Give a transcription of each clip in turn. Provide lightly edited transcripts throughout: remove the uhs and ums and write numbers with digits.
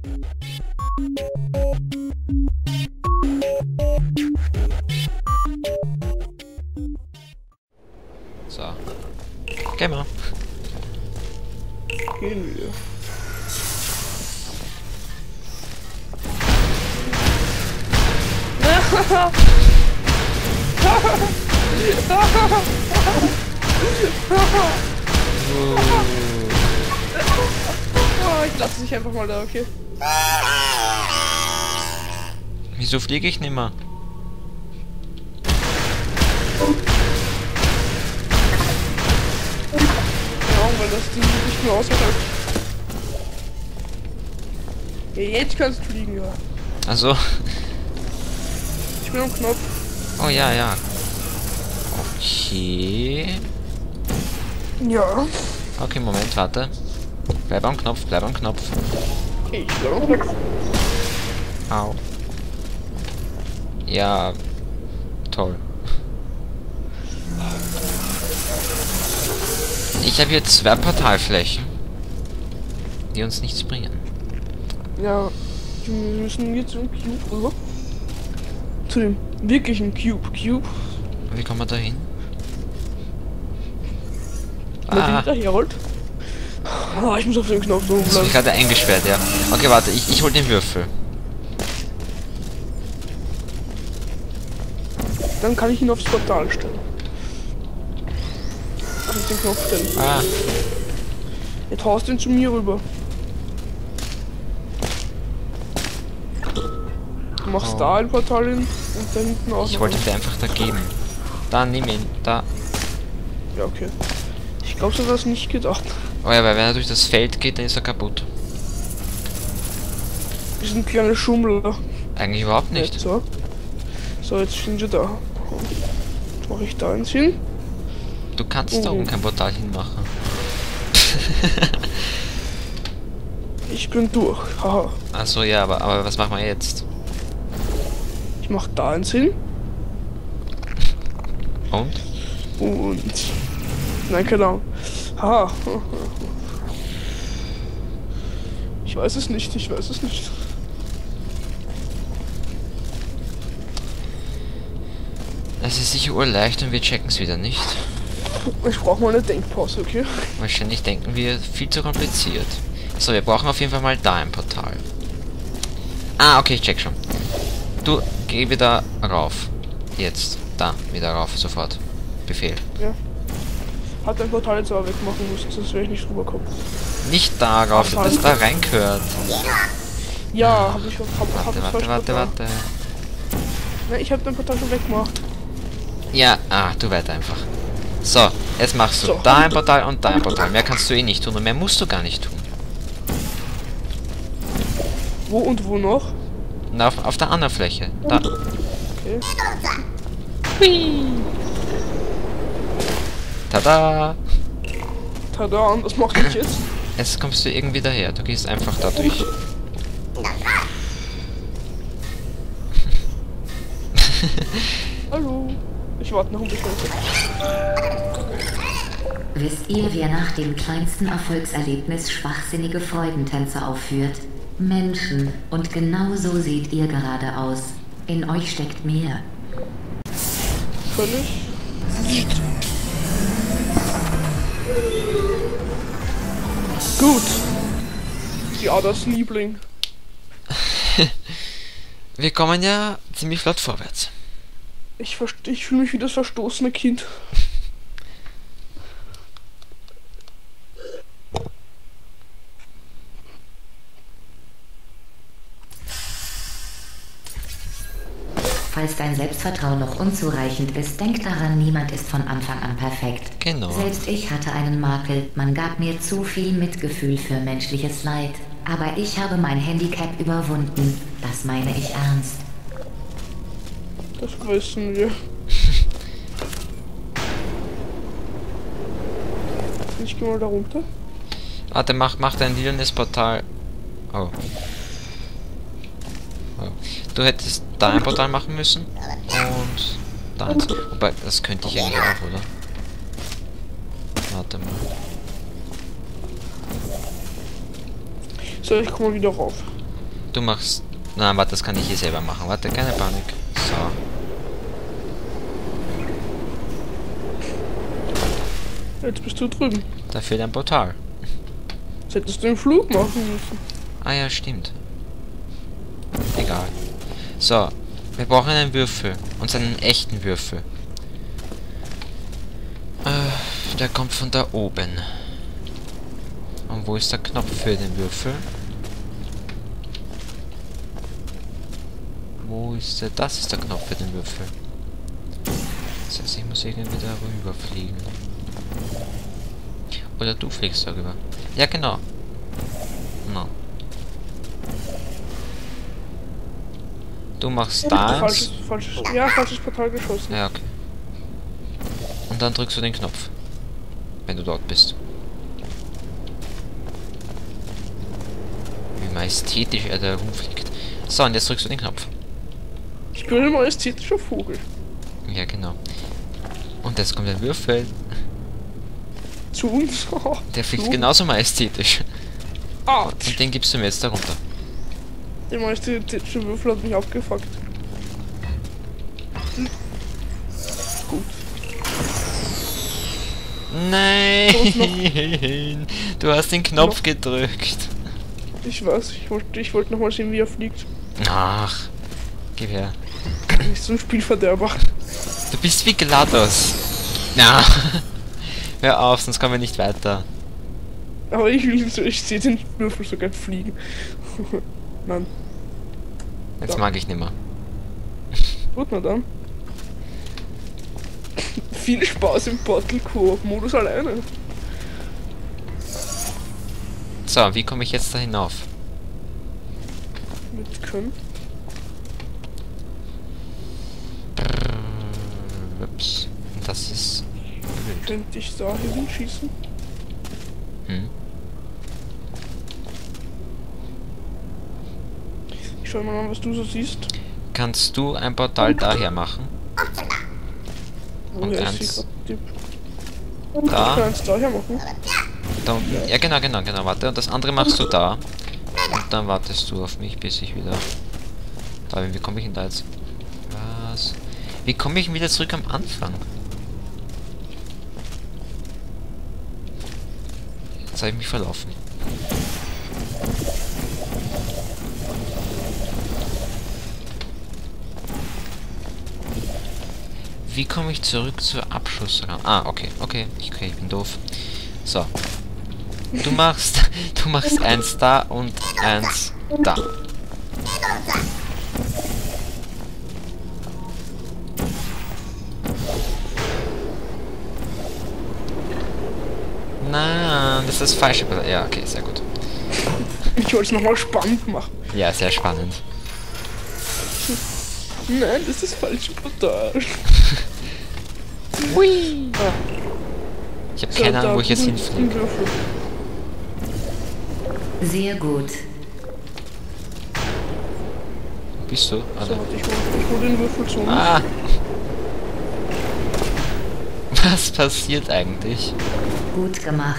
So. Geh mal. Gehen wir. Oh, ich lasse dich einfach mal da, okay? Wieso fliege ich nicht mehr? Ja, weil das Ding nicht mehr aushält. Ja, jetzt kannst du fliegen, ja. Also. Ich bin am Knopf. Oh ja, ja. Okay. Ja. Okay, Moment, warte. Bleib am Knopf, bleib am Knopf. Okay, ich bin am Knopf. Au. Ja. Toll. Ich habe hier 2 Portalflächen, die uns nichts bringen. Ja, wir müssen jetzt zum Cube rüber. Zu dem wirklichen Cube. Wie kommen wir da hin? Wenn die hinterher rollt. Ah, ich muss auf den Knopf so Das bleiben. ist gerade eingesperrt, ja. Okay, warte, ich hol den Würfel. Dann kann ich ihn aufs Portal stellen. Kann ich den Knopf stellen. Ah, Jetzt haust du ihn zu mir rüber. Du machst Oh. da ein Portal hin und da hinten auch. ich noch wollte eins. dir einfach da geben. Da, nimm ihn, da. Ja, okay. Ich glaube, so war es nicht gedacht. Oh ja, weil wenn er durch das Feld geht, dann ist er kaputt. Wir sind kleine Schummler. Eigentlich überhaupt nicht. So. So, jetzt sind wir da. Jetzt mache ich da eins hin. Du kannst da oben kein Portal hinmachen. Ich bin durch. Haha. Achso, ja, aber was machen wir jetzt? Ich mach da eins hin. Und? Und. Nein, keine Ahnung. Haha. Ich weiß es nicht, ich weiß es nicht. Es ist sicher urleicht und wir checken es wieder nicht. Ich brauche mal eine Denkpause, okay? Wahrscheinlich denken wir viel zu kompliziert. So, wir brauchen auf jeden Fall mal da ein Portal. Ah, okay, ich check schon. Du, geh wieder rauf. Jetzt. Da, wieder rauf, sofort. Befehl. Ja. Hat ein Portal jetzt aber wegmachen müssen, sonst wäre ich nicht rüberkommen. Nicht da rauf, das da rein gehört. Ja, hab ich Warte. Ne, ich hab dein Portal schon weggemacht. Ja, tu weiter einfach. So, jetzt machst du So. da ein Portal und da ein Portal. Mehr kannst du eh nicht tun und mehr musst du gar nicht tun. Wo und wo noch? Und auf der anderen Fläche. Da. Okay. Tada! Tada, und was mache ich jetzt? Jetzt kommst du irgendwie daher. Du gehst einfach da durch. Hallo. Ich warte noch ein bisschen. Wisst ihr, wer nach dem kleinsten Erfolgserlebnis schwachsinnige Freudentänze aufführt? Menschen. Und genau so seht ihr gerade aus. In euch steckt mehr. Völlig. Gut. Ja, das Liebling. Wir kommen ja ziemlich flott vorwärts. Ich fühle mich wie das verstoßene Kind. Falls dein Selbstvertrauen noch unzureichend ist, denk daran, niemand ist von Anfang an perfekt. Genau. Selbst ich hatte einen Makel, man gab mir zu viel Mitgefühl für menschliches Leid. Aber ich habe mein Handicap überwunden, das meine ich ernst. Das wissen wir. Ich gehe mal da runter. Warte, mach dein lilanes Portal. Oh. Du hättest da ein Portal machen müssen. Und da eins. Wobei, das könnte ich eigentlich auch, oder? Warte mal. So, ich komme mal wieder rauf. Du machst... Na, warte, das kann ich hier selber machen. Warte, keine Panik. So. Jetzt bist du drüben. Da fehlt ein Portal. Jetzt hättest du den Flug machen müssen. Ah ja, stimmt. Egal. So. Wir brauchen einen Würfel. Und einen echten Würfel. Der kommt von da oben. Und wo ist der Knopf für den Würfel? Wo ist der? Das ist der Knopf für den Würfel. Das heißt, ich muss irgendwie da rüberfliegen. Oder du fliegst darüber. Ja, genau. No. Du machst da eins. Falsches Portal geschossen. Ja, okay. Und dann drückst du den Knopf. Wenn du dort bist. Wie majestätisch er da rumfliegt. So, und jetzt drückst du den Knopf. Ich bin ein majestätischer Vogel. Ja, genau. Und jetzt kommt der Würfel. Zu uns. Der fliegt genauso majestätisch. Autsch. Und den gibst du mir jetzt da runter. Der majestätische Würfel hat mich abgefuckt. Gut. Nein! Du hast den Knopf gedrückt. Ich weiß, ich wollte noch mal sehen, wie er fliegt. Ach, gib her. Nicht so ein Spielverderber. Du bist wie GLaDOS. Na, hör auf, sonst kommen wir nicht weiter. Aber ich sehe den Würfel sogar fliegen. Nein. Jetzt Ja. mag ich nimmer. Gut, na dann. Viel Spaß im Portal Koop-Modus alleine. So, wie komme ich jetzt da hinauf? Mit können. Ups. Das ist blöd. Könnte ich da hinschießen? Hm. Ich schau mal an, was du so siehst. Kannst du ein Portal daher machen? Und Woher ist eins sie grad? da. Ich kann eins daher machen. Da unten. Ja, genau, warte. Und das andere machst du da. Und dann wartest du auf mich, bis ich wieder... Da bin. Wie komme ich denn da jetzt? Was? Wie komme ich denn wieder zurück am Anfang? Jetzt habe ich mich verlaufen. Wie komme ich zurück zur Abschussrang? Ah, okay, ich bin doof. So. Du machst eins da und eins da. Nein, das ist das falsche. Ja, okay, sehr gut. Ich wollte es nochmal spannend machen. Ja, sehr spannend. Nein, das ist das falsche Portal. Hui! Ah, Ich habe so, keine Ahnung, da wo ich jetzt drüben ist ein hinfliege. Würfel. Sehr gut. Wo bist du? So, Warte. warte, ich hol den Würfel zu uns. Ah! Was passiert eigentlich? Gut gemacht.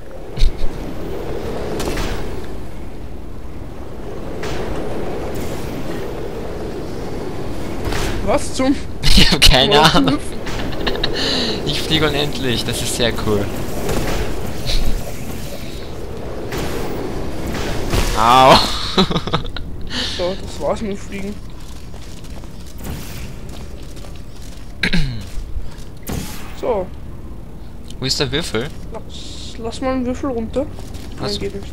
Was zum? Ich habe keine Was Ahnung. Würfel? Ich fliege unendlich, das ist sehr cool. Au! So, das war's mit dem Fliegen. So, Wo ist der Würfel? lass mal einen Würfel runter. Was? Nein, geht nicht.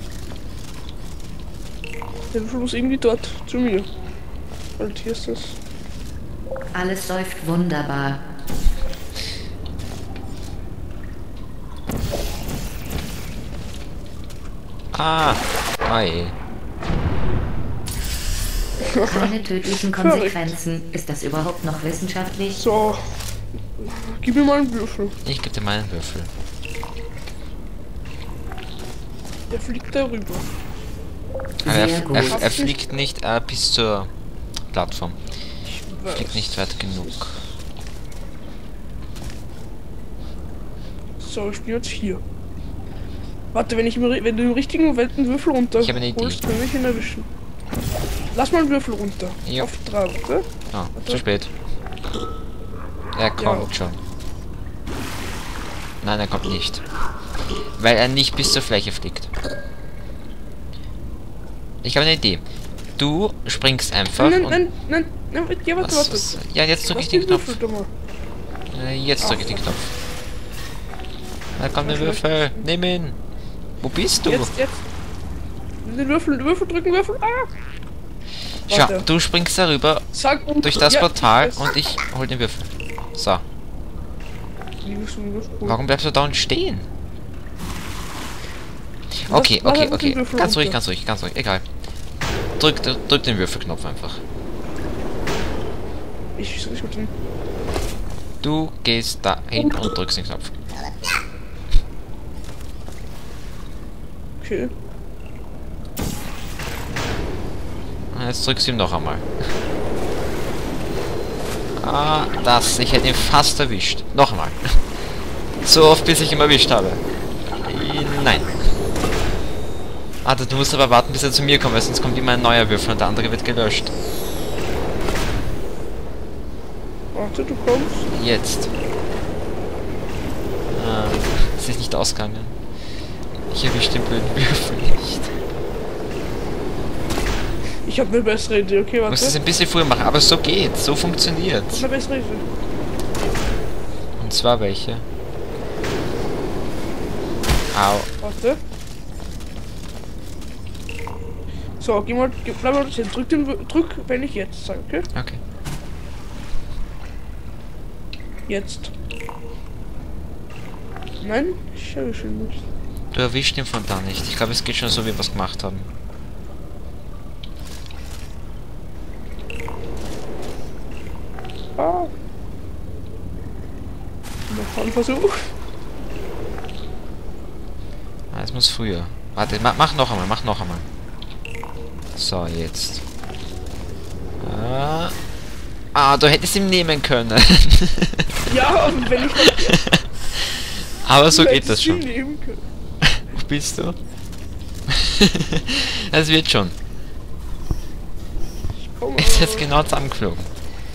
Der Würfel muss irgendwie dort zu mir. Halt, hier ist das. Alles läuft wunderbar. Ah! Ei. Keine tödlichen Konsequenzen. Ist das überhaupt noch wissenschaftlich? So, gib mir mal einen Würfel. Ich gebe dir meinen Würfel. Der fliegt da rüber. Aber Sehr er, gut. er fliegt nicht bis zur Plattform. Ich weiß. Fliegt nicht weit genug. So, ich bin jetzt hier. Warte, wenn du im richtigen Moment einen Würfel runter Ich habe eine Idee. holst, kann ich ihn erwischen. Lass mal einen Würfel runter. Ja. Auf 3, warte. Ah, zu spät. Er kommt schon. Nein, er kommt nicht. Weil er nicht bis zur Fläche fliegt. Ich habe eine Idee. Du springst einfach Nein, und... nein, ja, warte. Ja, jetzt drücke ich den Knopf. Jetzt drücke ich den Knopf. Da kommt der Würfel. Nimm ihn. Wo bist du? Jetzt. Den Würfel drücken, Würfel. Ah! Schau, Warte. du springst darüber Sag durch das ja, Portal ich weiß. und ich hol den Würfel. So. Wie willst du den Würfel holen? Warum bleibst du dauernd stehen? Lass Okay. einfach den Würfel Ganz ruhig, runter. ganz ruhig. Egal. Drück den Würfelknopf einfach. Ich hol den. Du gehst da hin und drückst den Knopf. Okay. Und jetzt drückst du ihn noch einmal. Ah, ich hätte ihn fast erwischt. Noch einmal. So oft, bis ich ihn erwischt habe. Nein. Ah, du musst aber warten, bis er zu mir kommt, weil sonst kommt immer ein neuer Würfel und der andere wird gelöscht. Warte, du kommst. Jetzt. Ah, es ist nicht ausgegangen. Ich erwische den blöden Würfel nicht. Ich habe eine bessere Idee, okay, Du musst es warte. ein bisschen früher machen, aber so geht's, so funktioniert. Eine bessere Idee. Und zwar welche? Au. Warte. So, bleib mal stehen. Drück, wenn ich jetzt sage, okay? Okay. Jetzt. Nein, ich erwische ihn nicht. Du erwischt ihn von da nicht. Ich glaube, es geht schon so, wie wir es gemacht haben. Ah. Noch ein Versuch. Ah, es muss früher. Warte, mach noch einmal. So, jetzt. Du hättest ihn nehmen können. Ja, und wenn ich Aber so geht hättest das ihn schon. nehmen können. Wo bist du? Es wird schon. Komm, Er ist jetzt genau zusammengeflogen.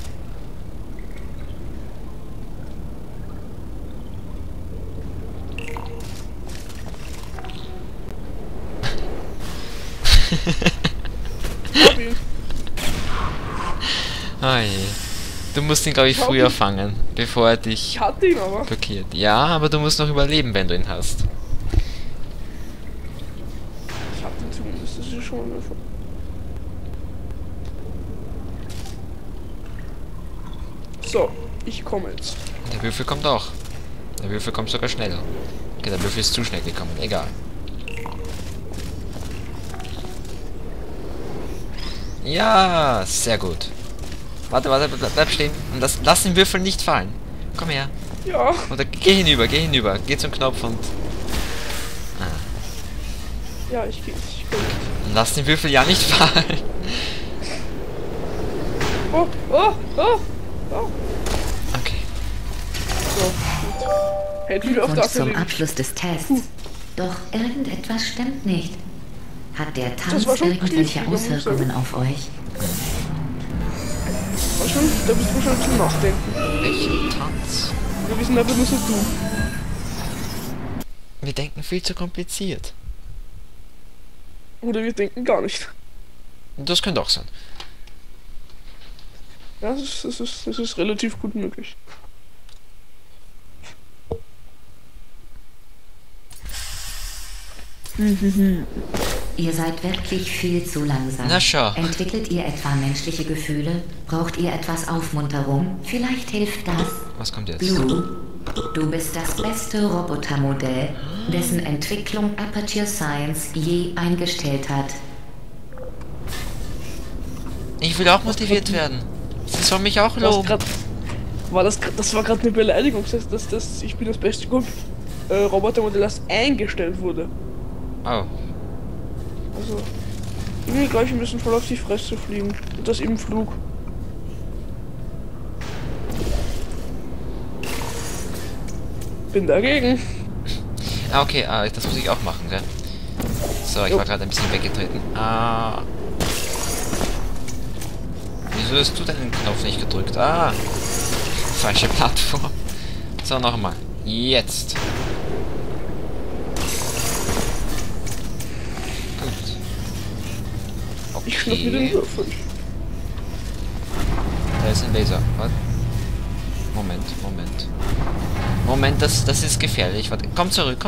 hab ihn. Oh je. Du musst ihn, glaube ich, Ich hab früher ihn. fangen, bevor er dich Ich hatte ihn aber. blockiert. Ja, aber du musst noch überleben, wenn du ihn hast. Ich hab ihn zumindest, das ist schon mal So, ich komme jetzt. Der Würfel kommt auch. Der Würfel kommt sogar schneller. Okay, der Würfel ist zu schnell gekommen. Egal. Ja, sehr gut. Warte, bleib stehen. Und lass den Würfel nicht fallen. Komm her. Ja. Oder geh hinüber. Geh zum Knopf und Ja, ich komm. lass den Würfel ja nicht fallen. Oh. Okay. So, gut. Hätten wir auf Und das zum erledigt. Abschluss des Tests. Doch irgendetwas stimmt nicht. Hat der Das Tanz war schon irgendwelche knifflig, muss ich Auswirkungen auf euch? Da bist du schon zum Nachdenken. Welchen Tanz? Wir wissen aber nur so du. Wir denken viel zu kompliziert. Oder wir denken gar nicht. Das könnte auch sein. Ja, das ist relativ gut möglich. Ihr seid wirklich viel zu langsam. Na schau. Entwickelt ihr etwa menschliche Gefühle? Braucht ihr etwas Aufmunterung? Vielleicht hilft das. Was kommt jetzt? Blue, du bist das beste Robotermodell, dessen Entwicklung Aperture Science je eingestellt hat. Ich will auch motiviert werden. Sie soll mich auch loben. Das war gerade eine Beleidigung. Das ich bin das beste Robotermodell, das eingestellt wurde. Oh. Also, irgendwie gleich, wir müssen voll auf die Fresse fliegen. Und das im Flug. Bin dagegen. Ah, okay, das muss ich auch machen, gell? So, ich Jo. war gerade ein bisschen weggetreten. Wieso hast du deinen Knopf nicht gedrückt? Ah! Falsche Plattform. So, noch einmal. Jetzt. Gut. Ich schnapp mir den Okay. Würfel. Da ist ein Laser. Warte. Moment. Moment, das ist gefährlich. Warte. Komm zurück.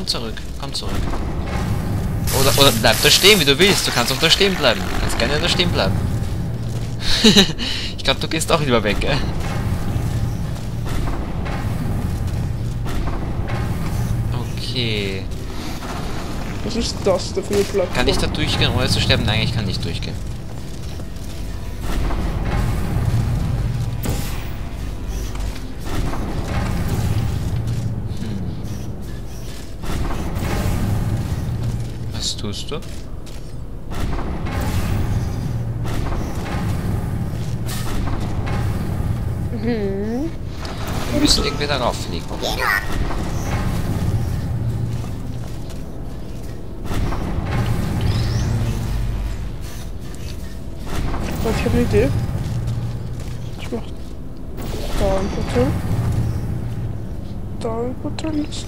Oder bleib da stehen, wie du willst. Du kannst auch da stehen bleiben. Du kannst gerne da stehen bleiben. Ich glaube, du gehst auch lieber weg, gell? Okay. Was ist das da für eine Plattform? Kann ich da durchgehen, ohne zu sterben? Nein, ich kann nicht durchgehen. Was tust du? Mhm. Wir müssen irgendwie darauf fliegen. Warte, ich habe eine Idee. Ich mach da ein Portal. Da ein Portal ist.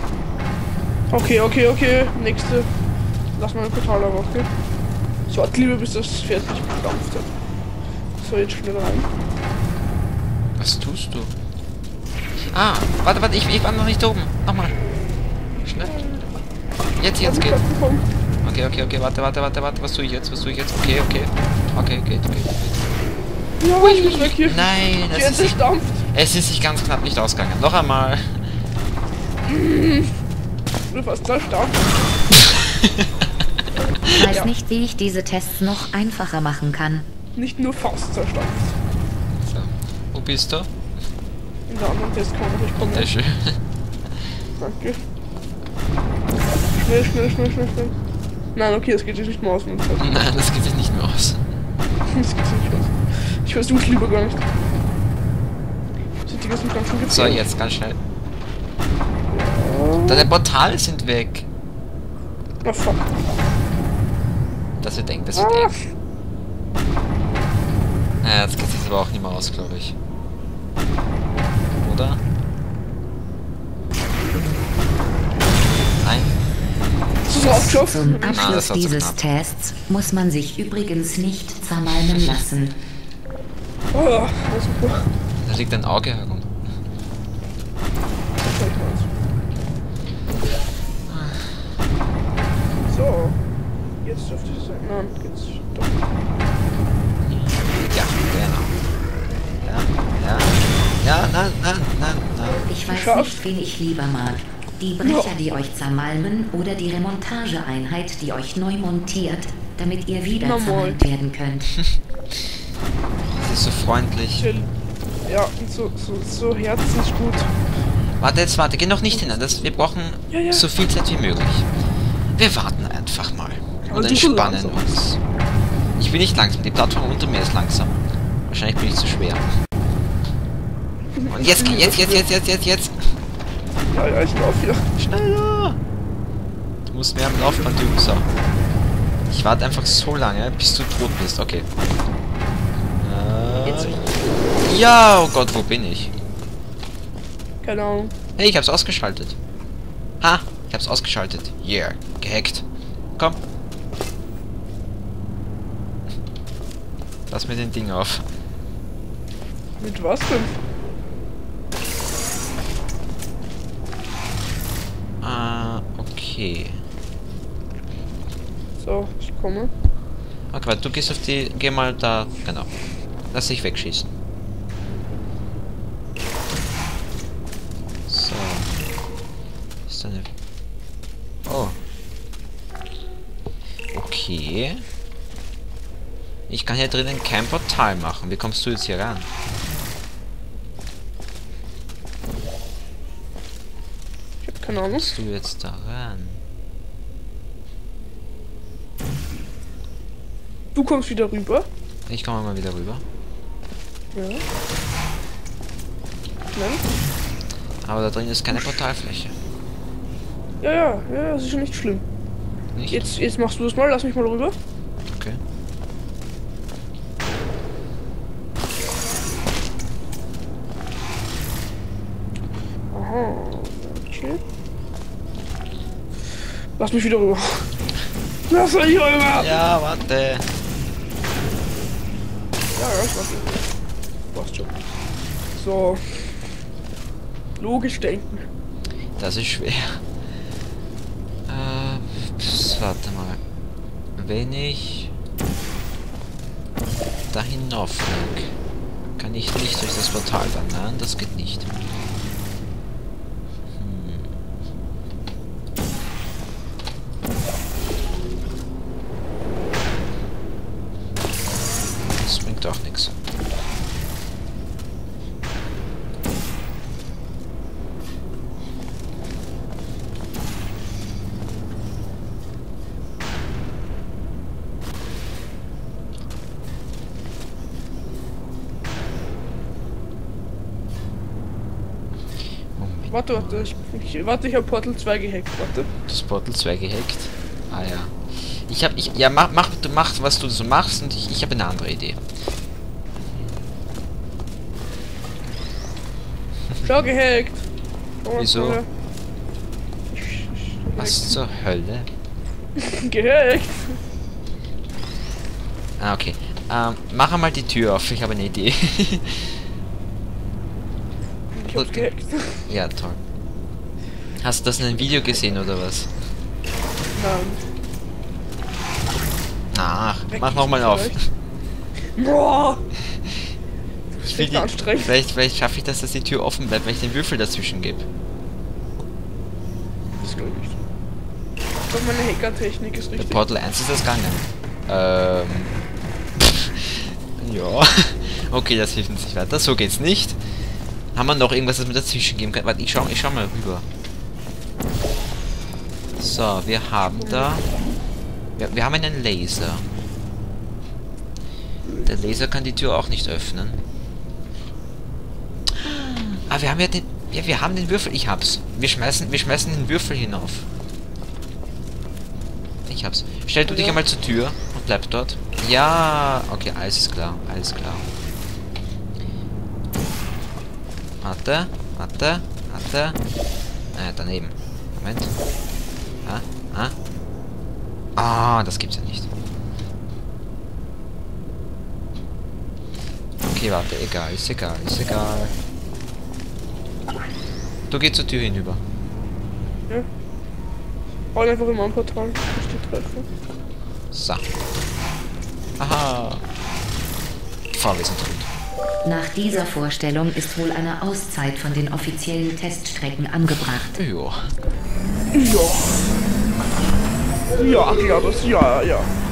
Okay. Nächste. Lass mal ein Portal aber, okay? So, warte lieber, bis das fertig gedampft hat. So, jetzt schnell rein. Was tust du? Ah, warte, ich war noch nicht oben. Nochmal. Schnell. Jetzt geht. Okay, warte, was tue ich jetzt? Okay, geht. Ja, ich muss weg hier. Nein, Jetzt ist dampft. es ist sich ganz knapp nicht ausgegangen. Noch einmal. Du fast zerstampft. Ich weiß Ja. nicht, wie ich diese Tests noch einfacher machen kann. Nicht nur fast zerstampft. So. Wo bist du? In der anderen Testkammer, ich komme. Sehr schön. Danke. Schnell. Nein, okay, das geht sich nicht mehr aus. Mit dem Test. Nein, das geht sich nicht mehr aus. Das geht sich nicht aus. Ich versuch's lieber gar nicht. Die ganzen ganz schön So, jetzt ganz schnell. Deine Portale sind weg. Ah, fuck. Das wird eng. Ja, jetzt geht sich aber auch nicht mehr aus, glaube ich. Oder? Nein? Hast du es auch geschafft? Zum das Abschluss war zu dieses knapp. Tests muss man sich übrigens nicht zermalmen lassen. Oh, ja, super. Da liegt ein Auge herum. So. Jetzt dürfte es sein. Nein, geht's doch. Ja, genau. Ja, nein. Ich weiß Geschafft. nicht, wen ich lieber mag. Die Brecher, die euch zermalmen, oder die Remontageeinheit, die euch neu montiert, damit ihr wieder Na, moin. zermalmt werden könnt. Das ist so freundlich. Ja, und so herzensgut. Warte, geh noch nicht hin. Wir brauchen Ja. so viel Zeit wie möglich. Wir warten einfach mal. Aber Und du so entspannen langsam. uns. Ich bin nicht langsam, die Plattform unter mir ist langsam. Wahrscheinlich bin ich zu schwer. Und jetzt. Ja, ich lauf hier. Schneller! Du musst mehr am Laufband üben, so. Ich warte einfach so lange, bis du tot bist. Okay. Jetzt. Ja, oh Gott, wo bin ich? Keine Ahnung. Hey, ich hab's ausgeschaltet. Ha, ich hab's ausgeschaltet. Yeah, gehackt. Komm. Lass mir den Ding auf. Mit was denn? Okay. So, ich komme. Okay, warte, du gehst auf die... Geh mal da... Genau. Lass dich wegschießen. So. Ist da eine... Oh. Okay. Ich kann hier drinnen kein Portal machen. Wie kommst du jetzt hier ran? Ich hab keine Ahnung. Kommst du jetzt da ran? Du kommst wieder rüber. Ich komme mal wieder rüber. Ja. Nein. Aber da drin ist keine Portalfläche. Ja, das ist schon nicht schlimm. Nicht? Jetzt machst du das mal, lass mich mal rüber. Okay. Aha. Okay. Lass mich wieder rüber. Lass mich rüber! Ja, warte. Ja, ich mach das. Passt schon. So. Logisch denken. Das ist schwer. Warte mal. Wenn ich da hinauffliege, kann ich nicht durch das Portal wandern. Das geht nicht. Das bringt auch nichts. Warte, ich hab Portal 2 gehackt, warte. Das Portal 2 gehackt? Ah ja. Ja, du machst, was du so machst und ich habe eine andere Idee. Schau, gehackt. Oh, Wieso? Alter. Was zur Hölle? Gehackt. Ah, okay. Mach einmal die Tür auf, ich habe eine Idee. Ich hab's gehackt. Ja, toll. Hast du das in einem Video gesehen oder was? Nein. Ach, mach nochmal auf. Boah! Ich will anstrengend. vielleicht schaffe ich das, dass die Tür offen bleibt, wenn ich den Würfel dazwischen gebe. Das glaube ich nicht. Ich glaube, meine Hacker-Technik ist Bei richtig. Portal 1 ist das gegangen. Ja. Okay, das hilft uns nicht weiter. So geht's nicht. Haben wir noch irgendwas, das wir dazwischen geben können? Warte, ich schau mal rüber. So, wir haben da... Wir haben einen Laser. Der Laser kann die Tür auch nicht öffnen. Ah, wir haben ja den... Ja, wir haben den Würfel. Ich hab's. Wir schmeißen den Würfel hinauf. Ich hab's. Stell du dich einmal zur Tür und bleib dort. Ja, okay, alles ist klar. Alles klar. Warte. Daneben. Moment. Ah, das gibt's ja nicht. Okay, warte, ist egal. Du gehst zur Tür hinüber. Ja. Hau einfach immer am Portal. Ich die treffe. So. Aha. Wir sind tot. Nach dieser Vorstellung ist wohl eine Auszeit von den offiziellen Teststrecken angebracht. Ja. Ja. Ja, das, ja.